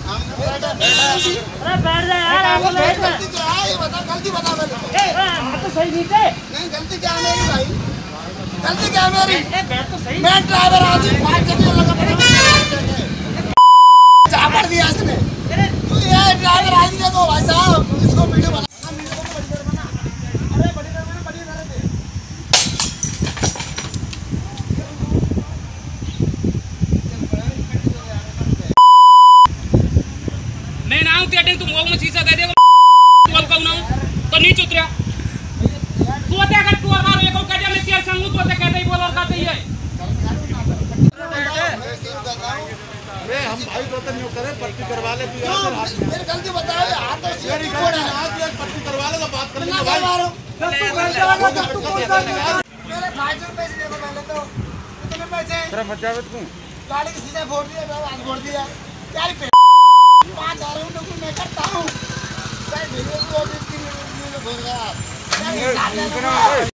अरे बैठ जा यार, गलती क्या है ये बता, गलती बता पहले। तो सही नहीं थे। नहीं गलती क्या है मेरी भाई, गलती क्या है मेरी? बैठ तो सही। मैं ड्राइवर आदमी बात करने लगा चापड़ दिया इसने। तू ये ड्राइवर आदमी है तो भाई साहब इसको वीडियो बना, अरे बड़ी कर दे। मैं ना हूँ तेरे तुम वो शीशा दे दे बोल कहूँ ना तो नीचे उतरिया तू अते अगर तू हमारो ये कहूँ कह मैं तेरे संग हूँ तो अते कहते ही बोल और कहते ही है। अरे हम भाई तो नहीं करे, पट्टी करवा ले तू यार। मेरी गलती बताओ हाथ तो मेरी गलती आज एक पट्टी करवा ले तो बात कर लेंगे भाई। मेरे 500 रुपए से देखो पहले तो कितने पैसे तेरा मचावत को गाड़ी की सीधा फोड़ दिया, मैं आज फोड़ दिया यार। 5,000 रुपए मैं करता हूँ भाई, वीडियो को 2-3 मिनट में भूल गया।